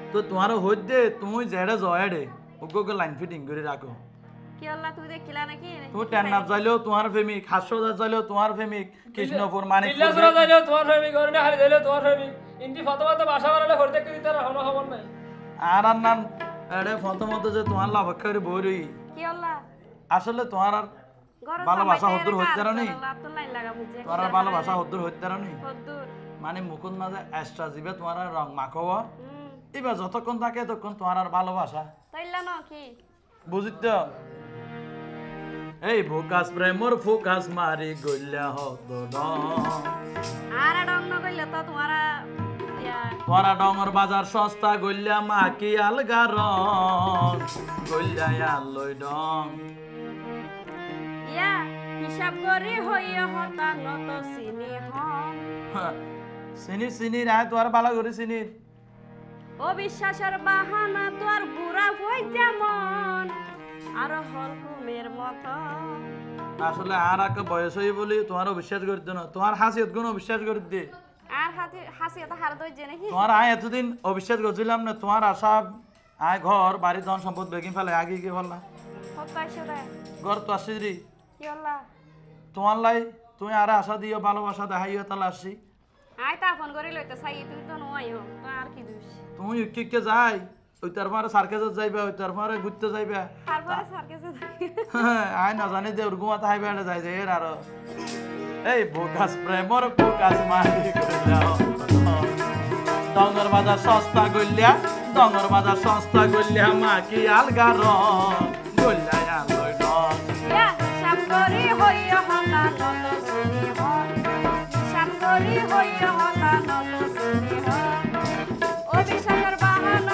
তো তোমার হইতে তুমি যেটা জয়াডে ওকে লাইন ফিটিং করে রাখো কি আল্লাহ তুই দেখিলা নাকি তুমি টেন্নাপ যাইলেও তোমার প্রেমিক হাস্যদাস যাইলেও তোমার প্রেমিক কৃষ্ণপুর মানিকপুর ইল্লাসরা যাইলেও তোমার প্রেমিক অরুণে হারি যাইলেও তোমার প্রেমিক ইন্দি ফতোয়াতে বাসা বানালে হরতে কি দিতে হলো খবর নাই আর আর নাম এড়ে ফতমত যে তোমার লাভক্ষা করে বই রই কি আল্লাহ আসলে তোমার আর ঘরে ভালোবাসা হদ্দুর হইতে রানি তো লাইন লাগা বুঝছে তোমার আর ভালোবাসা হদ্দুর হইতে রানি হদ্দুর মানে মুকুন মাঝে এক্সট্রা জিবে তোমার আর রং মাখব এবার যতক্ষণ থাকে ততক্ষণ তোমার আর ভালোবাসা তাইলা ন কি বুঝিত এই ফোকাস প্রেমর ফোকাস মারি গইলা হত আর ডং ন কইলে তো তোমারা তোরা ডঙর বাজার সস্তা গইলা মাকি আলগা রং গইলা আলই ডং ইয়া হিসাব করি হইয়া হতা নত চিনি হম চিনি চিনি নাই তোর ভালো করে চিনি অবিশ্বাসের বাহানা তোর বুড়া হই যেমন আর হলকুমের মতো আসলে আর এক বয়স হই বলি তোমার বিশ্বাস করতে না তোমার হাসিয়ত গুণ বিশ্বাস করে দে আর হাসি তো হার দই জেনে কি তোমার আয় এতদিন অবিশ্বাস করছিলাম না তোমার আশা আয় ঘর বাড়ি ধন সম্পদ বেগিন ফেলে আগে কি বললা হতাইছো রে ঘর তো আসছি রে কি আল্লাহ তোমার লাই তুমি আর আশা দিও ভালোবাসা দেখাইও তাহলে আসছি আই তা ফোন করে লইতে চাই তুই তো নয় হো তো আর কি দোষ তুমি ইউকে যাই ওই তার মারে সার্কেসত যাইবা ওই তার মারে ঘুরতে যাইবা তারপরে সার্কেসে আয় না জানি দে উর্গুমাতে হাইবা এটা যাই যে এর আরো এই ফোকাস প্রেমর ফোকাস মারি কইলাও ডঙ্গর বাজার সস্তা গইলা ডঙ্গর বাজার সস্তা গইলা মাকি আলগা রং গইলা আলই ডং ইয়া সামগরি হইয়া হতা নত চিনি হম সামগরি হইয়া হতা নত চিনি হম অবিশ্বাসের বাহানা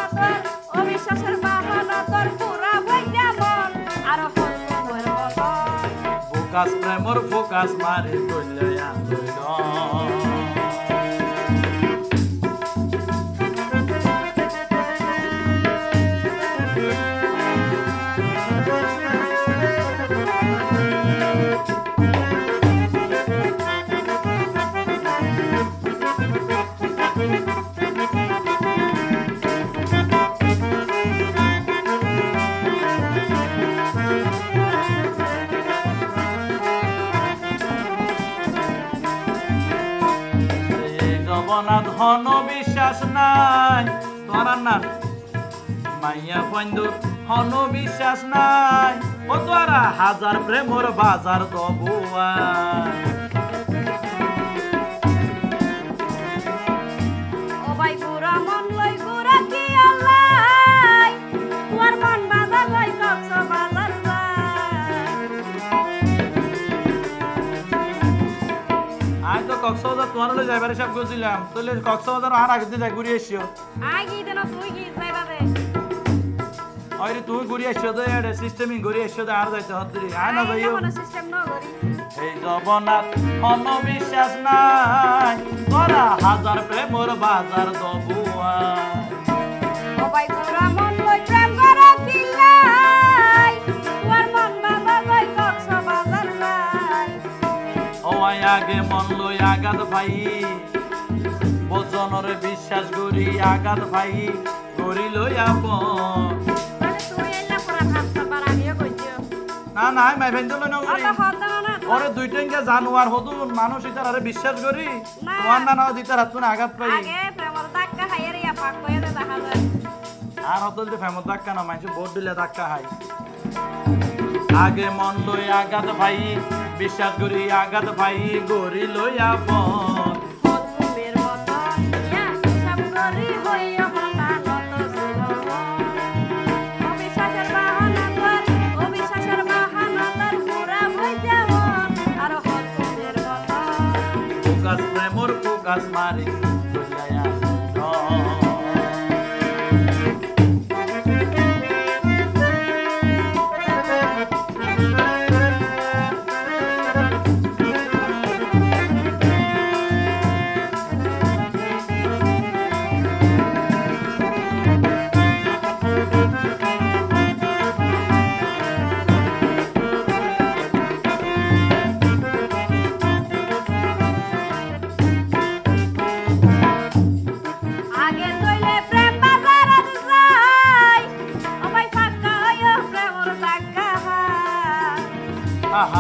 তোর পুরা হই যেমন আর হলকুমের মতো ফোকাস প্রেমর ফোকাস মারি কইলা আলই ডং ধন বিশ্বাস নাই তোমার না মাইয়া বন্ধু ধন বিশ্বাস নাই ও তোরা হাজার প্রেমর বাজার দবুয়া ও ভাই পুরা মন লই পুরা কি আল্লাহ তোর মন বাজার লই কক্স বাজার আজ তো কক্সবাজার তোমার লই যাইবার সব গেছিলাম তাহলে কক্সবাজার আর আগে দিয়ে যাই ঘুরে এসিও আগে দেন তুই কি যাইবা দে আরে তুই ঘুরে এসিও তো এর সিস্টেমিং ঘুরে এসিও তো আর যাইতে হদ্রি আয় না যাইও কোনো সিস্টেম ন করি এই জবনাথ ধন বিশ্বাস নাই তোরা হাজার প্রেমর বাজার দবুয়া ও ভাই পুরা মন লই প্রেম করা কিলাই তোর মন বাজার লই কক্স বাজার লাই ও আগে মন লই আগাত ভাই বজনরে বিশ্বাস করি আগাত ভাই করি লই আপন মানে তুই এলা পুরা ভাবতা পার আমিও কইছিও না না মাই ভেন্দ লই না করি আতা হতা না ওরে দুইটাঙ্গে জানোয়ার হদুন মানুষ ইতার আরে বিশ্বাস করি না। তোমার না না দিতার হাত না আগাত পাই আগে প্রেমর ধাক্কা খাইয়ে ইয়া পাক কইয়া দে দেখা যায় আর হতল যে ফেমস ধাক্কা না মাইছে ভোট দিলে ধাক্কা হাই আগে মন লই আগাত ভাই বিশ্বাস করি আগাত ভাই গরি লই আপন হলকুমের মতো ইয়া সামগরি হইয়া হতা নত চিনি হম অবিশ্বাসের বাহানা তোর পুরা হই যেমন আর হলকুমের মতো ফোকাস প্রেমর ফোকাস মারি কইলা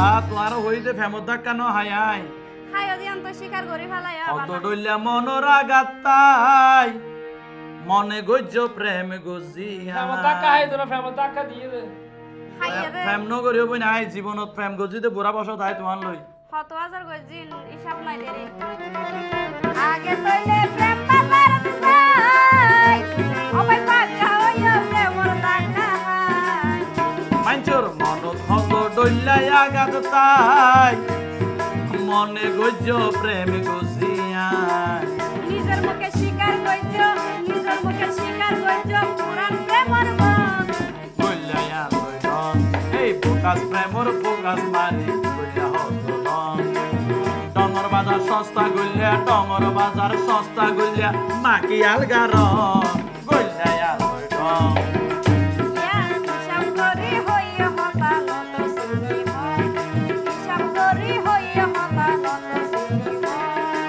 তোমার হইতে ফেমত ধাক্কা ন হাই আই হাই অধিয়ান তো স্বীকার করি ফেলাই অত ডইলা মনোরা গাত্তাই মনে গজ্জ প্রেম গজিয়া ফেমত ধাক্কা হাই তোরা ফেমত ধাক্কা দিয়ে দে হাই রে প্রেম ন করিও বই নাই জীবনত প্রেম গজিতে বুড়া বসত হয় তোমার লই কত হাজার গজিন হিসাব নাই দেরি আগে তইলে প্রেম বাজার দিছাই ওই পাগা হইয়া প্রেমর টাকা হাই মাঞ্চর মনত হত ডইলাই আগাত তাই মনে গজ্জ প্রেম গজিয়া নিজের মুখে স্বীকার কইছ নিজের মুখে স্বীকার কইছ পুরান প্রেমর মন গল্লায়া লইন এই ফোকাস প্রেমর ফোকাস মারি গল্লা হত টঙর বাজার সস্তা গল্লা টঙর বাজার সস্তা গল্লা মাকি আলগার গল্লায়া লইন হিসাব করি হইয়া হতা নত শুনি হয় হিসাব করি হইয়া হতা নত শুনি হয়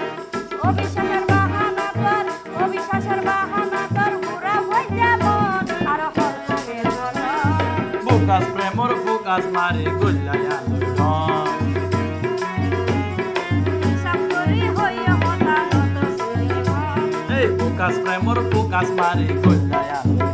অবিশ্বাসের বাহানা তোর পুরা হই যেমন আর হরমের মন ফোকাস প্রেমর ফোকাস মারি গল্লায়া লইন হিসাব করি হইয়া হতা নত শুনি হয় এই ফোকাস প্রেমর ফোকাস মারি গল্লায়া